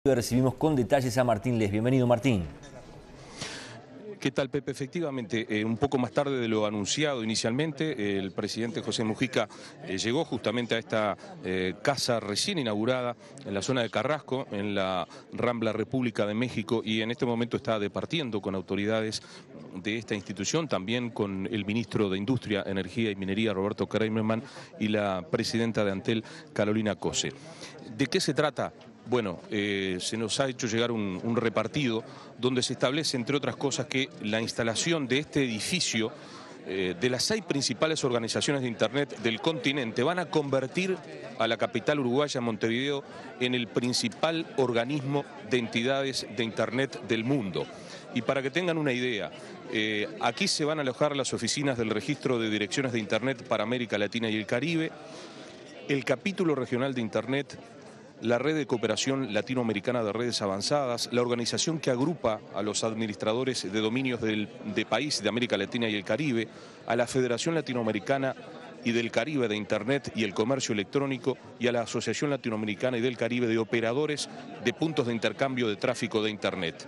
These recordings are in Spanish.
Recibimos con detalles a Martín Les. Bienvenido, Martín. ¿Qué tal, Pepe? Efectivamente, un poco más tarde de lo anunciado inicialmente, el presidente José Mujica llegó justamente a esta casa recién inaugurada en la zona de Carrasco, en la Rambla República de México, y en este momento está departiendo con autoridades de esta institución, también con el ministro de Industria, Energía y Minería, Roberto Kramerman, y la presidenta de Antel, Carolina Cose. ¿De qué se trata? Bueno, se nos ha hecho llegar un repartido donde se establece, entre otras cosas, que la instalación de este edificio, de las 6 principales organizaciones de Internet del continente, van a convertir a la capital uruguaya, Montevideo, en el principal organismo de entidades de Internet del mundo. Y para que tengan una idea, aquí se van a alojar las oficinas del registro de direcciones de Internet para América Latina y el Caribe, el capítulo regional de Internet, la Red de Cooperación Latinoamericana de Redes Avanzadas, la organización que agrupa a los administradores de dominios de países de América Latina y el Caribe, a la Federación Latinoamericana y del Caribe de Internet y el Comercio Electrónico y a la Asociación Latinoamericana y del Caribe de Operadores de Puntos de Intercambio de Tráfico de Internet.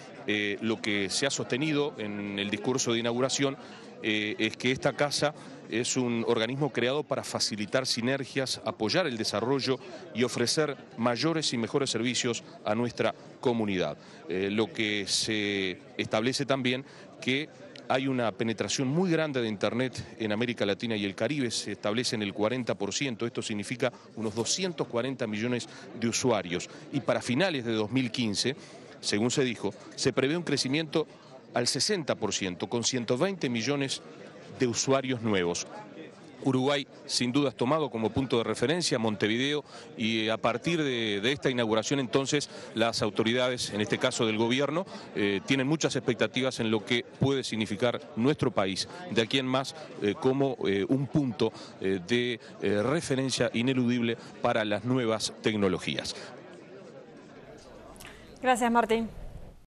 Lo que se ha sostenido en el discurso de inauguración es que esta casa es un organismo creado para facilitar sinergias, apoyar el desarrollo y ofrecer mayores y mejores servicios a nuestra comunidad. Lo que se establece también que hay una penetración muy grande de Internet en América Latina y el Caribe, se establece en el 40%, esto significa unos 240 millones de usuarios. Y para finales de 2015, según se dijo, se prevé un crecimiento al 60%, con 120 millones de usuarios nuevos. Uruguay, sin duda, es tomado como punto de referencia, Montevideo, y a partir de esta inauguración, entonces, las autoridades, en este caso del gobierno, tienen muchas expectativas en lo que puede significar nuestro país, de aquí en más, como un punto de referencia ineludible para las nuevas tecnologías. Gracias, Martín.